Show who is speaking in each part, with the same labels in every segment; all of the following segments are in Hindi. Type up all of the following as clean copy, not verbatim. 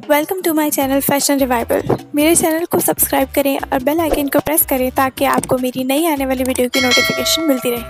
Speaker 1: Welcome to my channel fashion revival. मेरे चैनल को सब्सक्राइब करें और बेल आइकन को प्रेस करें ताकि आपको मेरी नई आने वाली वीडियो की नोटिफिकेशन मिलती रहे।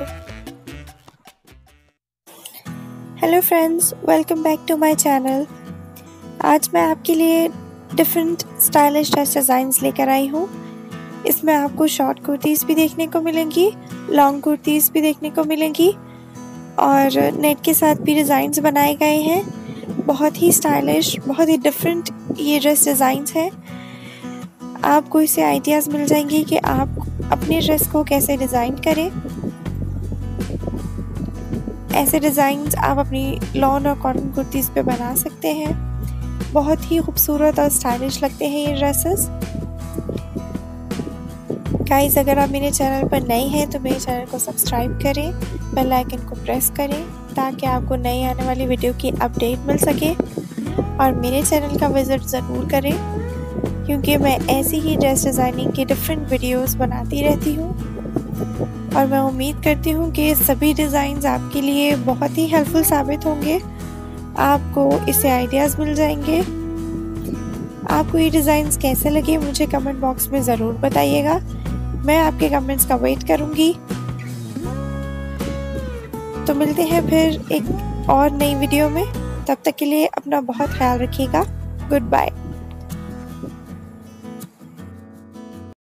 Speaker 1: Hello friends, welcome back to my channel. आज मैं आपके लिए डिफरेंट स्टाइलिश ड्रेस डिज़ाइंस लेकर आई हूँ। इसमें आपको शॉर्ट कुर्तीज़ भी देखने को मिलेंगी, लॉन्ग कुर्तीज़ भी देखने को मिलेंगी और नेट के साथ भी डिज़ाइंस बनाए गए हैं। बहुत ही स्टाइलिश, बहुत ही डिफरेंट ये ड्रेस डिज़ाइंस हैं। आपको इससे आइडियाज़ मिल जाएंगे कि आप अपने ड्रेस को कैसे डिज़ाइन करें। ऐसे डिज़ाइंस आप अपनी लॉन और कॉटन कुर्तीज़ पे बना सकते हैं। बहुत ही खूबसूरत और स्टाइलिश लगते हैं ये ड्रेसेस। गाइस, अगर आप मेरे चैनल पर नए हैं तो मेरे चैनल को सब्सक्राइब करें, बेल आइकन को प्रेस करें ताकि आपको नई आने वाली वीडियो की अपडेट मिल सके। और मेरे चैनल का विज़िट ज़रूर करें क्योंकि मैं ऐसी ही ड्रेस डिज़ाइनिंग की डिफरेंट वीडियोस बनाती रहती हूँ और मैं उम्मीद करती हूँ कि सभी डिज़ाइंस आपके लिए बहुत ही हेल्पफुल साबित होंगे। आपको इससे आइडियाज़ मिल जाएंगे। आपको ये डिज़ाइंस कैसे लगे मुझे कमेंट बॉक्स में ज़रूर बताइएगा। मैं आपके कमेंट्स का वेट करूँगी। तो मिलते हैं फिर एक और नई वीडियो में। तब तक के लिए अपना बहुत ख्याल रखिएगा। Good bye.